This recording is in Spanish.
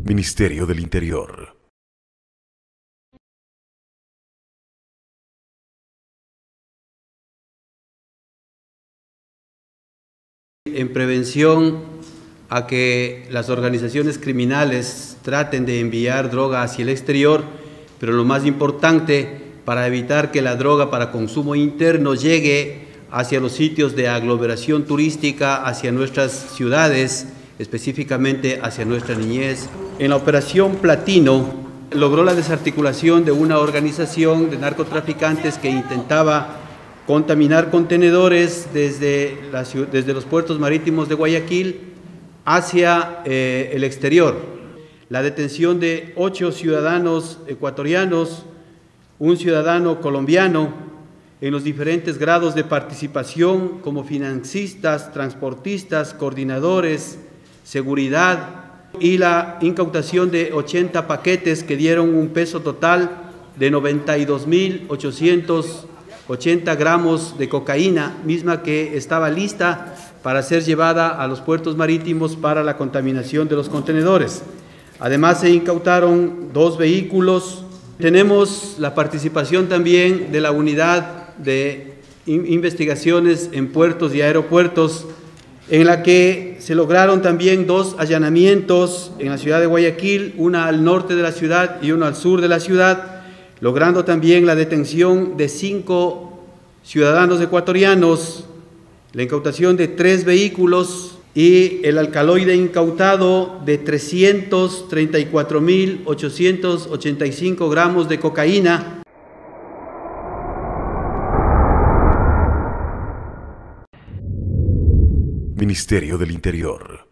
Ministerio del Interior. En prevención a que las organizaciones criminales traten de enviar droga hacia el exterior, pero lo más importante, para evitar que la droga para consumo interno llegue hacia los sitios de aglomeración turística, hacia nuestras ciudades, específicamente hacia nuestra niñez. En la operación Platino logró la desarticulación de una organización de narcotraficantes que intentaba contaminar contenedores desde los puertos marítimos de Guayaquil hacia el exterior. La detención de 8 ciudadanos ecuatorianos, un ciudadano colombiano, en los diferentes grados de participación como financistas, transportistas, coordinadores, seguridad, y la incautación de 80 paquetes que dieron un peso total de 92.880 gramos de cocaína, misma que estaba lista para ser llevada a los puertos marítimos para la contaminación de los contenedores. Además, se incautaron 2 vehículos. Tenemos la participación también de la unidad de investigaciones en puertos y aeropuertos, en la que se lograron también 2 allanamientos en la ciudad de Guayaquil, una al norte de la ciudad y uno al sur de la ciudad, logrando también la detención de 5 ciudadanos ecuatorianos, la incautación de 3 vehículos y el alcaloide incautado de 334.885 gramos de cocaína. Ministerio del Interior.